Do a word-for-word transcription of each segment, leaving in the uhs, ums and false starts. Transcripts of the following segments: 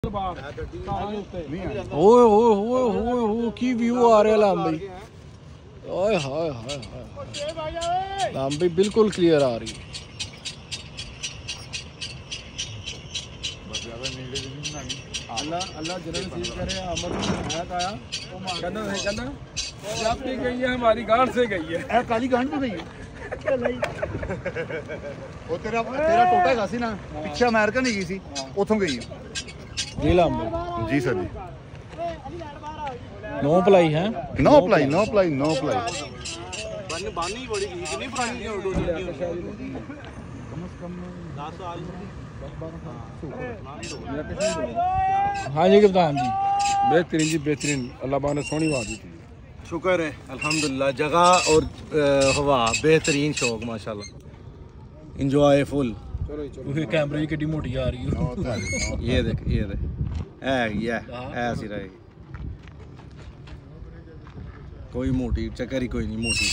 ओए ओए ओए ओए ओए की व्यू आ रहा है लांबी। ओए हाय हाय हाय लांबी बिल्कुल क्लियर आ रही है। अल्लाह अल्लाह जन्नत नसीब करे। अमर हयात आया कहना नहीं कहना जब भी गई है हमारी गांड से गई है। ए काली गांड तो गई है ਉਹ ਤੇਰਾ ਤੇਰਾ ਟੋਟਾ ਹੈਗਾ ਸੀ ਨਾ ਪਿੱਛੇ ਅਮਰੀਕਾ ਨਹੀਂ ਗਈ ਸੀ ਉੱਥੋਂ ਗਈ ਹੈ ਜੀ ਲਾਂਬੀ ਜੀ ਸਰ ਜੀ नो पलाई है नो पलाई नो पलाई नो पलाई बन बानी बड़ी कितनी पुरानी है उर्दू की कम से कम दस साल हाँ जी कप्तान जी बेहतरीन जी बेहतरीन अल्लाह पाक ने सोहनी आवाज दी थी। शुक्र है अल्हम्दुलिल्लाह। जगह और हवा बेहतरीन शौक माशाल्लाह इंजॉय फुल। चलो चलो कैमरे की कितनी मोटी आ रही है। ये देख ये देख है ये ऐसी रहेगी कोई मोटी चक्कर ही कोई नहीं मोटी।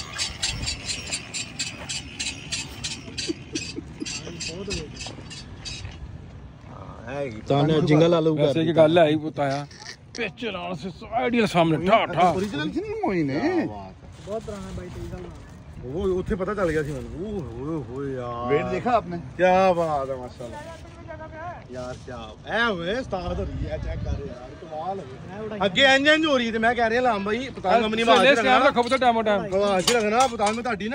ताने जिंगल आलू का ऐसे की गल है ही बताया पिच नाल से आइडियल सामने ठा ठा ओरिजिनल थी नहीं मोई ने बहुत पुराना भाई तेईस साल वो ਉੱਥੇ पता चल गया ਸੀ ਮੈਨੂੰ ओए होए यार वेट देखा आपने क्या बात है माशाल्लाह यार क्या ऐ होए उस्ताद हो रही है चेक कर यार कमाल है ਅੱਗੇ ਇੰਜ ਇੰਜ ਹੋ ਰਹੀ ਤੇ ਮੈਂ ਕਹਿ ਰਿਹਾ ਲਾਮ ਭਾਈ ਪਤੰਗ ਮਨੀ ਆਵਾਜ਼ ਰੱਖਣਾ रखो तो टाइम टाइम आवाज रखना पतंग ਤੁਹਾਡੀ